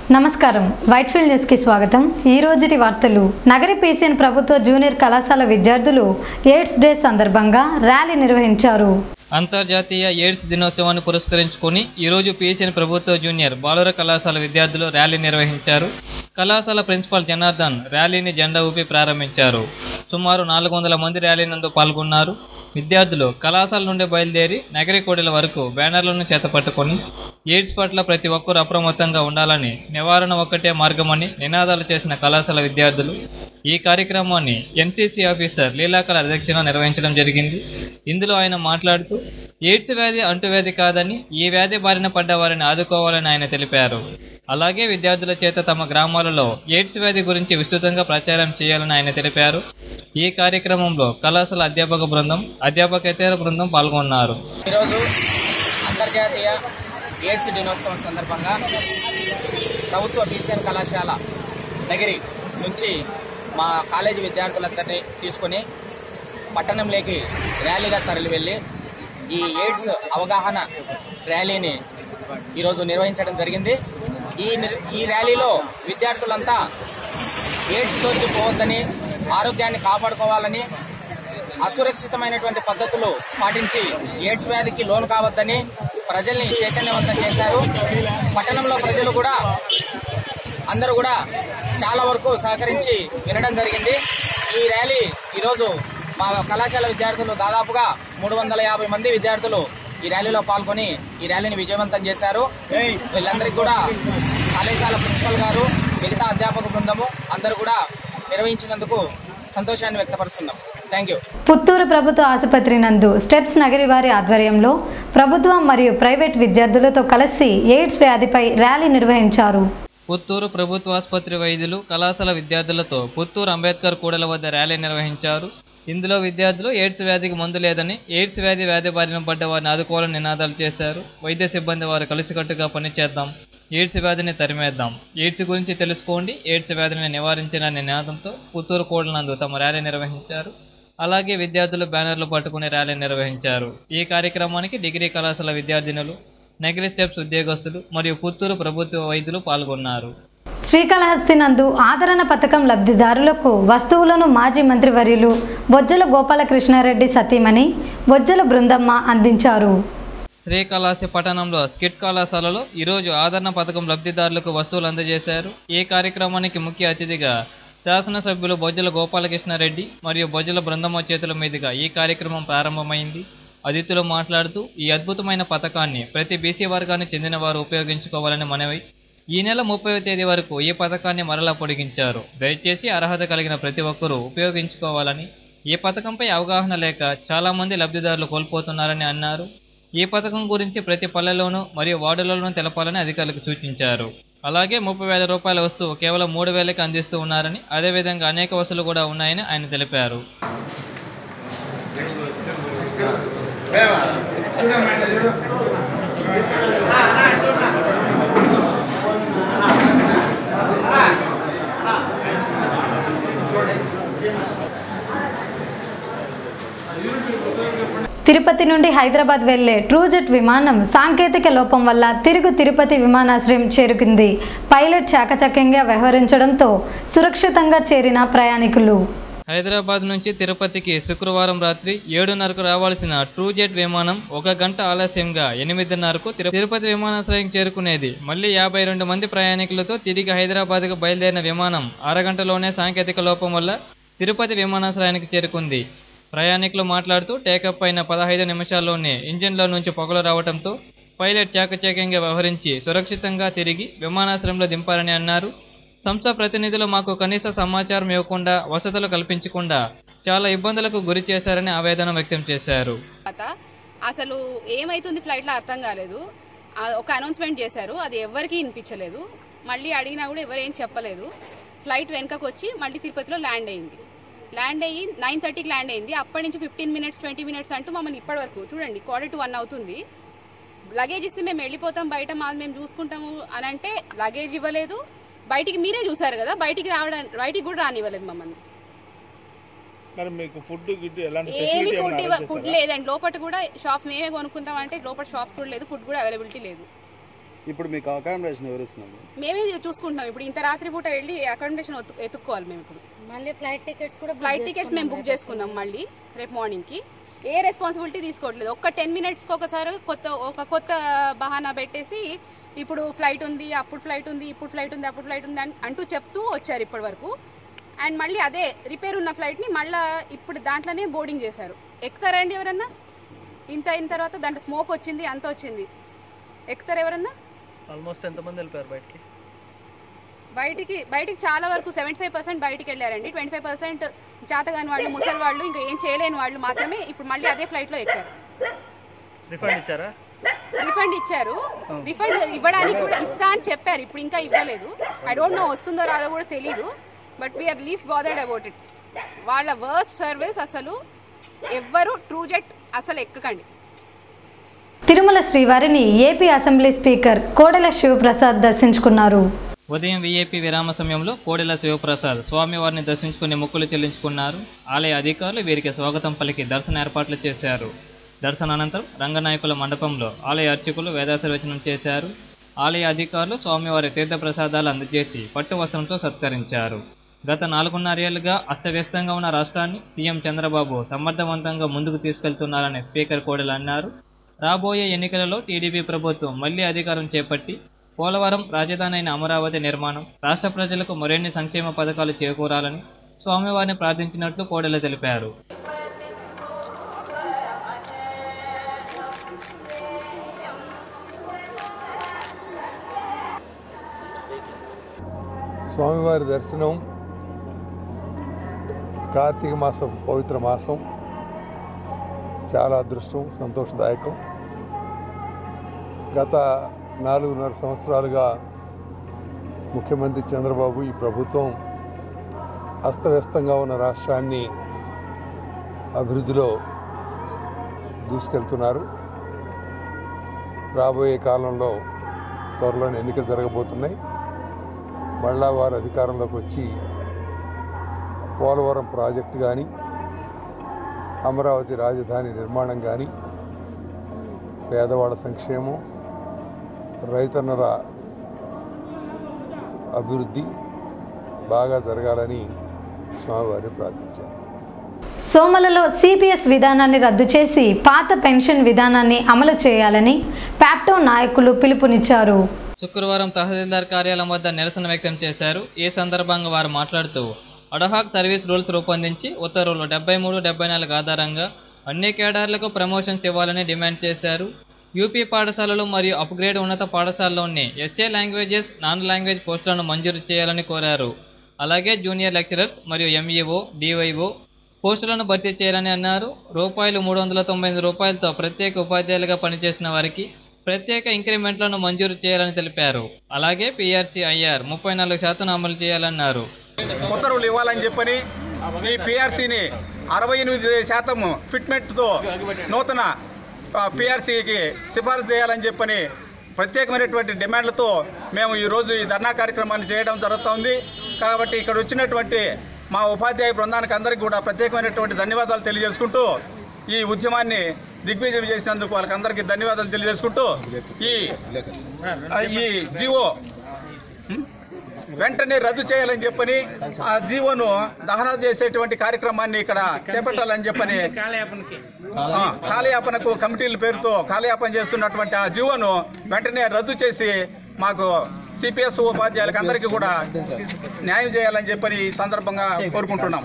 నమస్కారం Whitefield news కి స్వాగతం। ఈ రోజుటి వార్తలు। నగరి పీసీఎన్ ప్రభుత్వ జూనియర్ కళాశాల విద్యార్థులు ఎయిడ్స్ డే సందర్భంగా ర్యాలీ నిర్వహించారు। అంతర్జాతీయ ఎయిడ్స్ దినోత్సవాన్ని పురస్కరించుకొని ఈ రోజు పీసీఎన్ ప్రభుత్వ జూనియర్ బాలుర కళాశాల విద్యార్థులు ర్యాలీ నిర్వహించారు। కళాశాల ప్రిన్సిపాల్ జనార్దన్ ర్యాలీని జెండా ఊపి ప్రారంభించారు। సుమారు 400 మంది ర్యాలీ నందు పాల్గొన్నారు। విద్యార్థులు కళాశాల నుండి బయలుదేరి నగరి కోడెల వరకు బ్యానర్లను చేతపట్టుకొని ఎయిడ్స్ పట్ల ప్రతి ఒక్కరూ అప్రమత్తంగా ఉండాలని, నివారణ ఒక్కటే మార్గమని నినాదాలు చేసిన కళాశాల విద్యార్థులు ఈ కార్యక్రమాన్ని ఎన్సీసీ ఆఫీసర్ లీలాకళ అధ్యక్షతన నిర్వహించడం జరిగింది। ఇందులో ఆయన మాట్లాడుతూ ఎయిడ్స్ వ్యాధి అంటువ్యాధి కాదని, ఈ వ్యాధి బారిన పడ్డ వారిని ఆదుకోవాలని ఆయన తెలిపారు। అలాగే విద్యార్థుల చేత తమ గ్రామాలలో ఎయిడ్స్ వ్యాధి గురించి విస్తృతంగా ప్రచారం చేయాలని ఆయన తెలిపారు। ఈ కార్యక్రమంలో కళాశాల అధ్యాపక బృందం, అధ్యాపకేతర బృందం పాల్గొన్నారు। ఈరోజు అంతర్జాతీయ ఎయిడ్స్ దినోత్సవం సందర్భంగా ప్రభుత్వ పీసీఎన్ కళాశాల నగరి నుంచి మా కాలేజీ విద్యార్థులందరినీ తీసుకొని పట్టణంలోకి ర్యాలీగా తరలి వెళ్ళి ఈ ఎయిడ్స్ అవగాహన ర్యాలీని ఈరోజు నిర్వహించడం జరిగింది। ఈ ర్యాలీలో విద్యార్థులంతా ఎయిడ్స్ తోటి పోవద్దని, ఆరోగ్యాన్ని కాపాడుకోవాలని, అసురక్షితమైనటువంటి పద్ధతులు పాటించి ఎయిడ్స్ వ్యాధికి లోను కావద్దని ప్రజల్ని చైతన్యవంతం చేశారు। పట్టణంలో ప్రజలు కూడా అందరూ కూడా చాలా వరకు సహకరించి వినడం జరిగింది। ఈ ర్యాలీ ఈరోజు మా కళాశాల విద్యార్థులు దాదాపుగా 350 మంది విద్యార్థులు ఈ ర్యాలీలో పాల్గొని ఈ ర్యాలీని విజయవంతం చేశారు। వీళ్ళందరికీ కూడా కళాశాల ప్రిన్సిపల్ గారు, మిగతా అధ్యాపక బృందము అందరూ కూడా నిర్వహించినందుకు సంతోషాన్ని వ్యక్తపరుస్తున్నాం। Thank you. పుత్తూరు ప్రభుత్వ ఆసుపత్రి నందు స్టెప్స్ నగరి వారి ఆధ్వర్యంలో ప్రభుత్వం మరియు ప్రైవేట్ విద్యార్థులతో కలిసి ఎయిడ్స్ వ్యాధిపై ర్యాలీ నిర్వహించారు। పుత్తూరు ప్రభుత్వ ఆసుపత్రి వైద్యులు కళాశాల విద్యార్థులతో పుత్తూరు అంబేద్కర్ కూడల వద్ద ర్యాలీ నిర్వహించారు। ఇందులో విద్యార్థులు ఎయిడ్స్ వ్యాధికి మందు లేదని, ఎయిడ్స్ వ్యాధి బారిన పడ్డ వారిని ఆదుకోవాలని నినాదాలు చేశారు। వైద్య సిబ్బంది వారు కలిసికట్టుగా పనిచేద్దాం, ఎయిడ్స్ వ్యాధిని తరిమేద్దాం, ఎయిడ్స్ గురించి తెలుసుకోండి, ఎయిడ్స్ వ్యాధిని నివారించిన నినాదంతో పుత్తూరు కూడల నందు తమ ర్యాలీ నిర్వహించారు। అలాగే విద్యార్థులు బ్యానర్లు పట్టుకుని ర్యాలీ నిర్వహించారు। ఈ కార్యక్రమానికి డిగ్రీ కళాశాల విద్యార్థినులు, నగరి స్టెప్స్ ఉద్యోగస్తులు మరియు పుత్తూరు ప్రభుత్వ వైద్యులు పాల్గొన్నారు। శ్రీకాళహస్తి నందు ఆదరణ పథకం లబ్ధిదారులకు వస్తువులను మాజీ మంత్రివర్యులు బొజ్జల గోపాలకృష్ణారెడ్డి సతీమణి బొజ్జల బృందమ్మ అందించారు। శ్రీకాళహస్తి పట్టణంలో స్కిట్ కళాశాలలో ఈరోజు ఆదరణ పథకం లబ్ధిదారులకు వస్తువులు అందజేశారు। ఈ కార్యక్రమానికి ముఖ్య అతిథిగా శాసనసభ్యులు బొజ్జల గోపాలకృష్ణారెడ్డి మరియు బొజ్జల బృందమ్మ చేతుల మీదుగా ఈ కార్యక్రమం ప్రారంభమైంది। అతిథులు మాట్లాడుతూ ఈ అద్భుతమైన పథకాన్ని ప్రతి బీసీ వర్గానికి చెందిన వారు ఉపయోగించుకోవాలని మనవి। ఈ నెల 30వ తేదీ వరకు ఈ పథకాన్ని మరలా పొడిగించారు। దయచేసి అర్హత కలిగిన ప్రతి ఒక్కరూ ఉపయోగించుకోవాలని, ఈ పథకంపై అవగాహన లేక చాలామంది లబ్ధిదారులు కోల్పోతున్నారని అన్నారు। ఈ పథకం గురించి ప్రతి పల్లెలోనూ మరియు వార్డులలోనూ తెలపాలని అధికారులకు సూచించారు। అలాగే 30,000 రూపాయల వస్తువు కేవలం 3,000కి అందిస్తూ ఉన్నారని, అదేవిధంగా అనేక వసూలు కూడా ఉన్నాయని ఆయన తెలిపారు। తిరుపతి నుండి హైదరాబాద్ వెళ్లే ట్రూజెట్ విమానం సాంకేతిక లోపం వల్ల తిరుపతి విమానాశ్రయం చేరుకుంది। పైలట్ చాకచక్యంగా వ్యవహరించడంతో సురక్షితంగా చేరిన ప్రయాణికులు। హైదరాబాద్ నుంచి తిరుపతికి శుక్రవారం రాత్రి 7:30కు రావాల్సిన ట్రూజెట్ విమానం 1 గంట ఆలస్యంగా 8:30కు తిరుపతి విమానాశ్రయం చేరుకునేది। మళ్లీ 52 మంది ప్రయాణికులతో తిరిగి హైదరాబాద్కు బయలుదేరిన విమానం అరగంటలోనే సాంకేతిక లోపం వల్ల తిరుపతి విమానాశ్రయానికి చేరుకుంది। ప్రయాణికులు మాట్లాడుతూ టేకప్ అయిన 15 నిమిషాల్లోనే ఇంజిన్లో నుంచి పొగలు రావడంతో పైలట్ చాకచక్యంగా వ్యవహరించి సురక్షితంగా తిరిగి విమానాశ్రయంలో దింపారని అన్నారు। సంస్థ ప్రతినిధులు మాకు కనీస సమాచారం ఇవ్వకుండా, వసతులు కల్పించకుండా చాలా ఇబ్బందులకు గురి చేశారని ఆవేదన వ్యక్తం చేశారు। అసలు ఏమైతుంది ఫ్లైట్లో అర్థం కాలేదు। ఒక అనౌన్స్మెంట్ చేశారు, అది ఎవరికి వినిపించలేదు। మళ్ళీ అడిగినా కూడా ఎవరేం చెప్పలేదు। ఫ్లైట్ వెనకకు వచ్చి మళ్ళీ తిరుపతిలో ల్యాండ్ అయ్యి 9:30కి ల్యాండ్ అయింది। అప్పటి నుంచి 15 మినిట్స్ 20 మినిట్స్ అంటూ మమ్మల్ని ఇప్పటి వరకు చూడండి 1:45 అవుతుంది। లగేజ్ ఇస్తే మేము వెళ్ళిపోతాం, బయట మాది మేము చూసుకుంటాము అని అంటే లగేజ్ ఇవ్వలేదు। బయటికి మీరే చూసారు కదా, బయటికి కూడా రానివ్వలేదు మమ్మల్ని। ఫుడ్ లేదండి, లోపల కూడా షాప్స్ మేమే కొనుక్కుంటాం అంటే లోపల షాప్స్ కూడా లేదు, ఫుడ్ కూడా అవైలబిలిటీ లేదు। ఇప్పుడు మీకు అకామిడేషన్ ఎవరు ఇస్తున్నారు? మేమే చూసుకుంటున్నాం. ఇప్పుడు ఇంత రాత్రి పూట వెళ్ళి అకామిడేషన్ ఎత్తుక్కోవాలి మేము. ఇప్పుడు మళ్ళీ ఫ్లైట్ టికెట్స్ మేము బుక్ చేసుకున్నాం. మళ్ళీ రేపు మార్నింగ్కి ఏ రెస్పాన్సిబిలిటీ తీసుకోవట్లేదు. ఒక్క 10 minutesకి ఒకసారి కొత్త బహానా పెట్టేసి ఇప్పుడు ఫ్లైట్ ఉంది, అప్పుడు ఫ్లైట్ ఉంది, ఇప్పుడు ఫ్లైట్ ఉంది, అప్పుడు ఫ్లైట్ ఉంది అంటూ చెప్తూ వచ్చారు ఇప్పటి వరకు. అండ్ మళ్ళీ అదే రిపేర్ ఉన్న ఫ్లైట్ని మళ్ళీ ఇప్పుడు దాంట్లోనే బోర్డింగ్ చేశారు. ఎక్కుతారండి ఎవరన్నా? ఇంత అయిన తర్వాత దాంట్లో స్మోక్ వచ్చింది, అంత వచ్చింది. ఎక్కుతారు ఎవరన్నా? ఆల్మోస్ట్ ఎంతమంది వెళ్ళిపోయారు బయటికి చాలా వరకు 75% బయటికి వెళ్ళారండి. 25% చేతగాని వాళ్ళు, ముసలి వాళ్ళు, ఇంకా ఏం చేయలేని వాళ్ళు మాత్రమే ఇప్పుడు మళ్ళీ అదే ఫ్లైట్లో ఎక్కారు. రిఫండ్ ఇచ్చారు. రిఫండ్ ఇవ్వడానికి కూడా ఇస్తా అని చెప్పారు. ఇప్పుడు ఇంకా ఇవ్వలేదు. ఐ డోంట్ నో వస్తుందో రాదో కూడా తెలీదు. But we are least bothered about it. వాళ్ళ వర్స్ట్ సర్వీస్. అసలు ఎవ్వరు ట్రూజెట్ అసలు ఎక్కకండి. తిరుమల శ్రీవారిని AP assembly speaker Kodela Sivaprasad దర్శించుకున్నారు. ఉదయం వీఐపీ విరామ సమయంలో కోడెల శివప్రసాద్ స్వామివారిని దర్శించుకుని మొక్కులు చెల్లించుకున్నారు. ఆలయ అధికారులు వీరికి స్వాగతం పలికి దర్శన ఏర్పాట్లు చేశారు. దర్శనానంతరం రంగనాయకుల మండపంలో ఆలయ అర్చకులు వేదాశీర్వచనం చేశారు. ఆలయ అధికారులు స్వామివారి తీర్థ ప్రసాదాలు అందజేసి పట్టు వస్త్రంతో సత్కరించారు. గత 4.5 ఏళ్లుగా అస్తవ్యస్తంగా ఉన్న రాష్ట్రాన్ని సీఎం చంద్రబాబు సమర్థవంతంగా ముందుకు తీసుకెళ్తున్నారని స్పీకర్ కోడెల అన్నారు. రాబోయే ఎన్నికలలో టీడీపీ ప్రభుత్వం మళ్లీ అధికారం చేపట్టి పోలవరం, రాజధాని అయిన అమరావతి నిర్మాణం, రాష్ట్ర ప్రజలకు మరిన్ని సంక్షేమ పథకాలు చేకూరాలని స్వామివారిని ప్రార్థించినట్లు కోడెల తెలిపారు. స్వామివారి దర్శనం కార్తీక మాసం, పవిత్ర మాసం, చాలా అదృష్టం, సంతోషదాయకం. గత 4.5 సంవత్సరాలుగా ముఖ్యమంత్రి చంద్రబాబు, ఈ ప్రభుత్వం అస్తవ్యస్తంగా ఉన్న రాష్ట్రాన్ని అభివృద్ధిలో దూసుకెళ్తున్నారు. రాబోయే కాలంలో త్వరలోనే ఎన్నికలు జరగబోతున్నాయి. మళ్ళా వారు అధికారంలోకి వచ్చి పోలవరం ప్రాజెక్టు కానీ, అమరావతి రాజధాని నిర్మాణం కానీ, పేదవాళ్ళ సంక్షేమం, రైతన్నల అభివృద్ధి బాగా జరగాలని స్వామివారిని ప్రార్థించారు. సోమలలో సిపిఎస్ విధానాన్ని రద్దు చేసి పాత పెన్షన్ విధానాన్ని అమలు చేయాలని ప్యాప్టో నాయకులు పిలుపునిచ్చారు. శుక్రవారం తహసీల్దార్ కార్యాలయం వద్ద నిరసన వ్యక్తం చేశారు. ఈ సందర్భంగా వారు మాట్లాడుతూ అడహాక్ సర్వీస్ రూల్స్ రూపొందించి ఉత్తర్వులు 73, 74 ఆధారంగా అన్ని కేడర్లకు ప్రమోషన్స్ ఇవ్వాలని డిమాండ్ చేశారు. యూపీ పాఠశాలలు మరియు అప్గ్రేడ్ ఉన్నత పాఠశాలలోని ఎస్ఏ లాంగ్వేజెస్, నాన్ లాంగ్వేజ్ పోస్టులను మంజూరు చేయాలని కోరారు. అలాగే జూనియర్ లెక్చరర్స్ మరియు ఎంఈఓ, డివైఓ పోస్టులను భర్తీ చేయాలని అన్నారు. రూ. 398 ప్రత్యేక ఉపాధ్యాయులుగా పనిచేసిన వారికి ప్రత్యేక ఇంక్రిమెంట్లను మంజూరు చేయాలని తెలిపారు. అలాగే PRC-IR 34% అమలు చేయాలన్నారు. ఉత్తర్వులు ఇవ్వాలని చెప్పని ఈ PRCని 68% ఫిట్మెంట్తో నూతన PRCకి సిఫారసు చేయాలని చెప్పని ప్రత్యేకమైనటువంటి డిమాండ్లతో మేము ఈరోజు ఈ ధర్నా కార్యక్రమాన్ని చేయడం జరుగుతోంది. కాబట్టి ఇక్కడ వచ్చినటువంటి మా ఉపాధ్యాయ బృందానికి అందరికీ కూడా ప్రత్యేకమైనటువంటి ధన్యవాదాలు తెలియజేసుకుంటూ, ఈ ఉద్యమాన్ని దిగ్విజయం చేసినందుకు వాళ్ళకందరికీ ధన్యవాదాలు తెలియజేసుకుంటూ, ఈ జీవో వెంటనే రద్దు చేయాలని చెప్పని, ఆ జీవోను దహన చేసేటువంటి కార్యక్రమాన్ని ఇక్కడ చేపట్టాలని చెప్పని, కాలయాపనకు కమిటీల పేరుతో కాలయాపన చేస్తున్నటువంటి ఆ జీవోను వెంటనే రద్దు చేసి మాకు సిపిఎస్ ఉపాధ్యాయులకు అందరికీ కూడా న్యాయం చేయాలని చెప్పని ఈ సందర్భంగా కోరుకుంటున్నాం.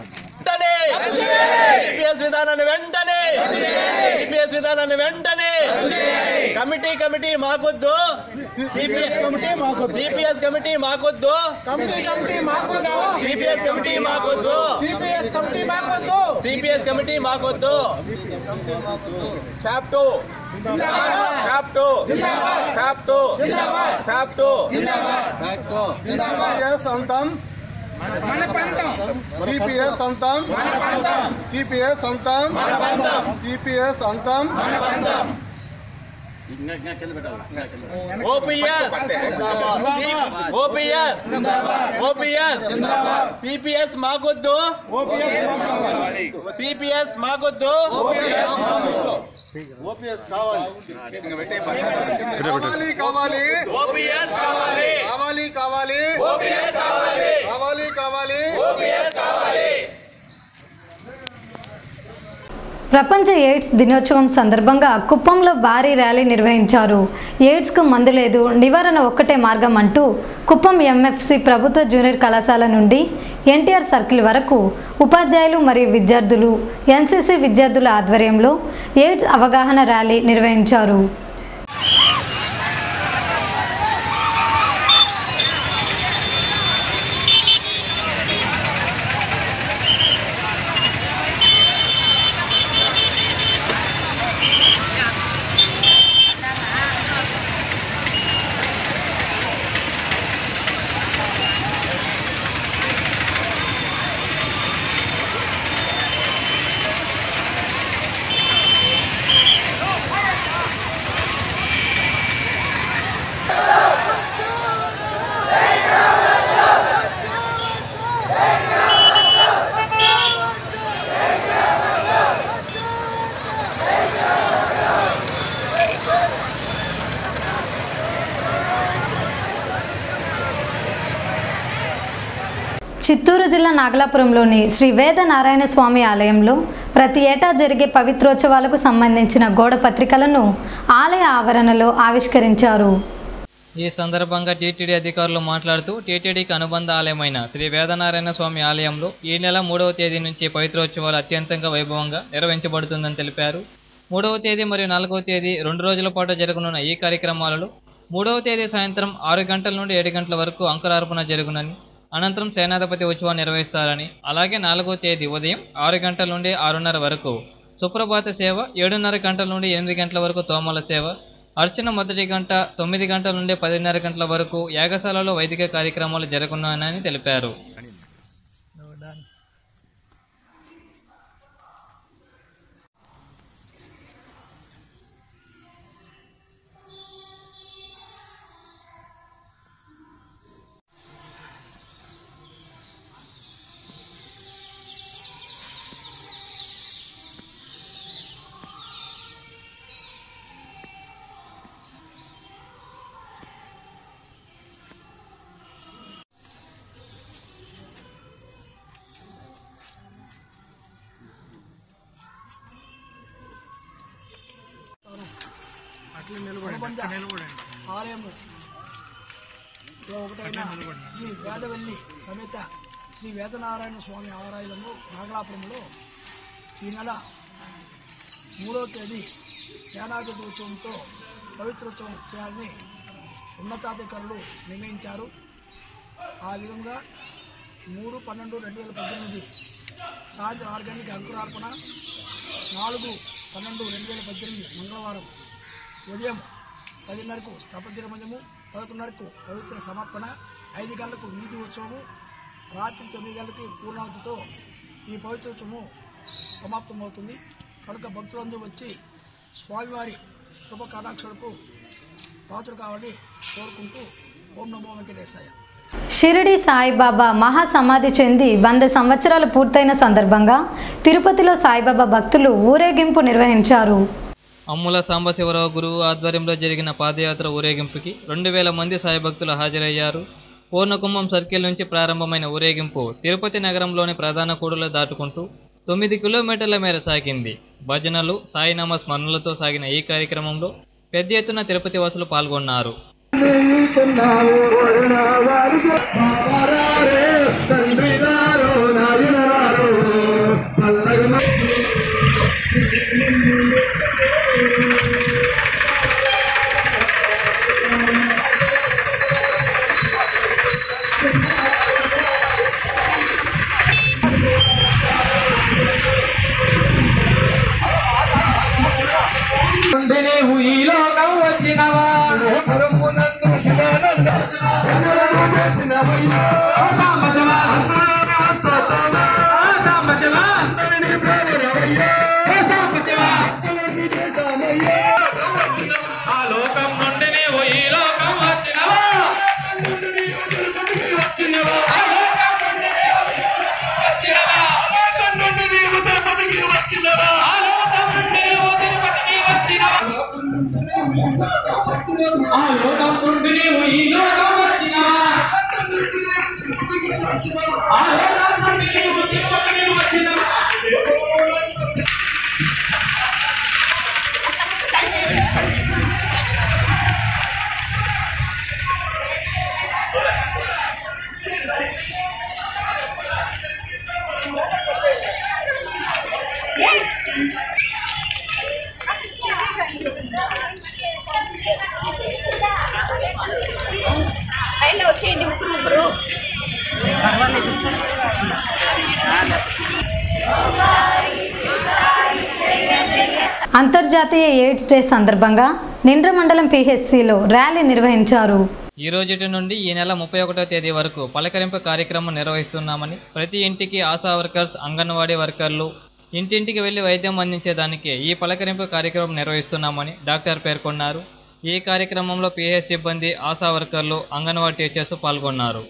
కమిటీ మాకొద్దు, సిపిఎస్ కమిటీ మాకొద్దు, సిపిఎస్ కమిటీ మాకొద్దు, సిపిఎస్ కమిటీ మాకొద్దు, సిపిఎస్ కమిటీ మాకొద్దు. ఫ్యాప్టో అంతం, సిపిఎస్ అంతం, సిపిఎస్ అంతం, సిపిఎస్ అంతం. సిపిఎస్ మాకొద్దు, సిపిఎస్ మాకొద్దు, ఓపీఎస్ కావాలి, కావాలి కావాలి, ఓపీఎస్ కావాలి, కావాలి కావాలి, ఓపీఎస్ కావాలి, కావాలి కావాలి, ఓపీఎస్ కావాలి. ప్రపంచ ఎయిడ్స్ దినోత్సవం సందర్భంగా కుప్పంలో భారీ ర్యాలీ నిర్వహించారు. ఎయిడ్స్కు మందు లేదు, నివారణ ఒక్కటే మార్గం అంటూ కుప్పం ఎంఎఫ్సి ప్రభుత్వ జూనియర్ కళాశాల నుండి ఎన్టీఆర్ సర్కిల్ వరకు ఉపాధ్యాయులు మరియు విద్యార్థులు, ఎన్సీసీ విద్యార్థుల ఆధ్వర్యంలో ఎయిడ్స్ అవగాహన ర్యాలీ నిర్వహించారు. చిత్తూరు జిల్లా నాగలాపురంలోని శ్రీ వేద నారాయణ స్వామి ఆలయంలో ప్రతి ఏటా జరిగే పవిత్రోత్సవాలకు సంబంధించిన గోడ పత్రికలను ఆలయ ఆవరణలో ఆవిష్కరించారు. ఈ సందర్భంగా టీటీడీ అధికారులు మాట్లాడుతూ టీటీడీకి అనుబంధ ఆలయమైన శ్రీ వేదనారాయణ స్వామి ఆలయంలో ఈ నెల 3వ తేదీ నుంచి పవిత్రోత్సవాలు అత్యంతంగా వైభవంగా నిర్వహించబడుతుందని తెలిపారు. 3వ తేదీ మరియు 4వ తేదీ 2 రోజుల పాటు జరగనున్న ఈ కార్యక్రమాలలో 3వ తేదీ సాయంత్రం 6 గంటల నుండి 7 గంటల వరకు అంకురార్పణ జరుగునని, అనంతరం సేనాధిపతి ఉత్సవాన్ని నిర్వహిస్తారని, అలాగే 4వ తేదీ ఉదయం 6 గంటల నుండి 6:30 వరకు సుప్రభాత సేవ, 7:30 గంటల నుండి 8 గంటల వరకు తోమల సేవ, అర్చన మొదటి గంట 9 గంటల నుండి 10:30 గంటల వరకు యాగశాలలో వైదిక కార్యక్రమాలు జరగనున్నాయని తెలిపారు. ఆలయంలో ఒకటైన శ్రీ వేదవల్లి సమేత శ్రీ వేదనారాయణ స్వామి ఆలయంలో నాగలాపురంలో ఈ నెల 3వ తేదీ సేనాధిపతి ఉత్సవంతో పవిత్రోత్సవం చేయాలని ఉన్నతాధికారులు నిర్ణయించారు. ఆ విధంగా 3/12/2018 సాయంత్రం 6 గంటలకి అంకురార్పణ, 4/12/2018 మంగళవారం ఉదయం 10:30కు స్థపతిరమజము, 11:30కు పవిత్ర సమర్పణ, 5 గంటలకు వీధి ఉత్సవము, రాత్రి 9 గంటలకి పూర్ణావతితో ఈ పవిత్రోత్సవము సమాప్తమవుతుంది. కనుక భక్తులందరూ వచ్చి స్వామివారి కృప కటాక్షలకు పాత్ర కావాలని కోరుకుంటూ ఓం నమో వెంకటేశాయ. షిరిడి సాయిబాబా మహాసమాధి చెంది 100 సంవత్సరాలు పూర్తయిన సందర్భంగా తిరుపతిలో సాయిబాబా భక్తులు ఊరేగింపు నిర్వహించారు. అమ్ముల సాంబశివరావు గురువు ఆధ్వర్యంలో జరిగిన పాదయాత్ర ఊరేగింపుకి 2000 మంది సాయి భక్తులు హాజరయ్యారు. పూర్ణకుంభం సర్కిల్ నుంచి ప్రారంభమైన ఊరేగింపు తిరుపతి నగరంలోని ప్రధాన కూడలు దాటుకుంటూ 9 కిలోమీటర్ల మేర సాగింది. భజనలు, సాయినామ స్మరణలతో సాగిన ఈ కార్యక్రమంలో పెద్ద ఎత్తున తిరుపతి వాసులు పాల్గొన్నారు. అంతర్జాతీయ ఎయిడ్స్ డే సందర్భంగా నిండ్ర మండలం పిహెచ్సిలో ర్యాలీ నిర్వహించారు. ఈ రోజుటి నుండి ఈ నెల 31వ తేదీ వరకు పలకరింపు కార్యక్రమం నిర్వహిస్తున్నామని, ప్రతి ఇంటికి ఆశా వర్కర్స్, అంగన్వాడీ వర్కర్లు ఇంటింటికి వెళ్లి వైద్యం అందించేదానికి ఈ పలకరింపు కార్యక్రమం నిర్వహిస్తున్నామని డాక్టర్ పేర్కొన్నారు. ఈ కార్యక్రమంలో పిహెచ్ సిబ్బంది, ఆశా వర్కర్లు, అంగన్వాడీ టీచర్స్ పాల్గొన్నారు.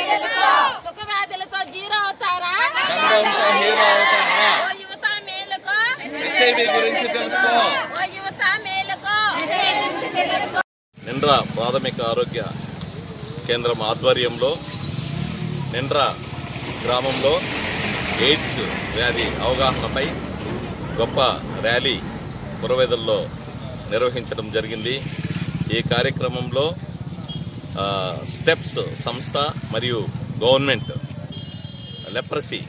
నిండ్ర ప్రాథమిక ఆరోగ్య కేంద్రం ఆధ్వర్యంలో నిండ్ర గ్రామంలో ఎయిడ్స్ వ్యాధి అవగాహనపై గొప్ప ర్యాలీ పురవేదల్లో నిర్వహించడం జరిగింది. ఈ కార్యక్రమంలో స్టెప్స్ సంస్థ మరియు గవర్నమెంట్ లెప్రసీ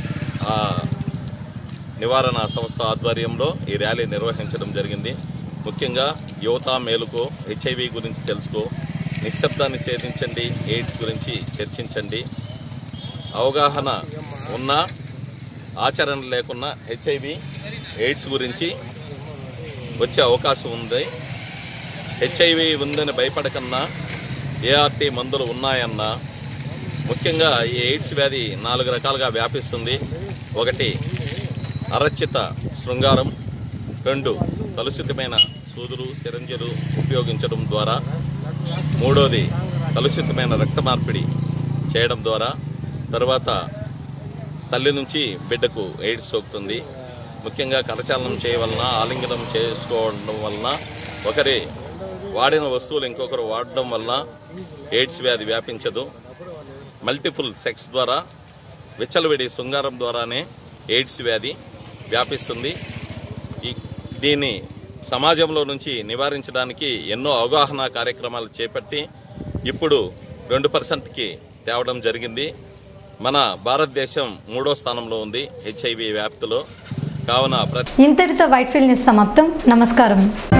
నివారణ సంస్థ ఆధ్వర్యంలో ఈ ర్యాలీ నిర్వహించడం జరిగింది. ముఖ్యంగా యువత మేలుకో, హెచ్ఐవి గురించి తెలుసుకో, నిశ్శబ్దాన్ని ఛేదించండి, ఎయిడ్స్ గురించి చర్చించండి. అవగాహన ఉన్నా ఆచరణ లేకున్నా హెచ్ఐవి, ఎయిడ్స్ గురించి వచ్చే అవకాశం ఉంది. హెచ్ఐవి ఉందని భయపడకన్నా ఏఆర్టీ మందులు ఉన్నాయన్నా, ముఖ్యంగా ఈ ఎయిడ్స్ వ్యాధి 4 రకాలుగా వ్యాపిస్తుంది. 1 అరచిత శృంగారం, 2 కలుషితమైన సూదులు, సిరంజులు ఉపయోగించడం ద్వారా, 3వది కలుషితమైన రక్త మార్పిడి చేయడం ద్వారా, తర్వాత తల్లి నుంచి బిడ్డకు ఎయిడ్స్ సోకుతుంది. ముఖ్యంగా కరచాలనం చేయవలన, ఆలింగనం చేసుకోవడం వలన, ఒకరి వాడిన వస్తువులు ఇంకొకరు వాడడం వలన ఎయిడ్స్ వ్యాధి వ్యాపించదు. మల్టిపుల్ సెక్స్ ద్వారా, విచ్చలవిడి శృంగారం ద్వారానే ఎయిడ్స్ వ్యాధి వ్యాపిస్తుంది. దీన్ని సమాజంలో నుంచి నివారించడానికి ఎన్నో అవగాహన కార్యక్రమాలు చేపట్టి ఇప్పుడు 2%కి తేవడం జరిగింది. మన భారతదేశం 3వ స్థానంలో ఉంది హెచ్ఐవి వ్యాప్తిలో. కావున ఇంతటితో వైట్ ఫీల్డ్ న్యూస్ సమాప్తం. నమస్కారం.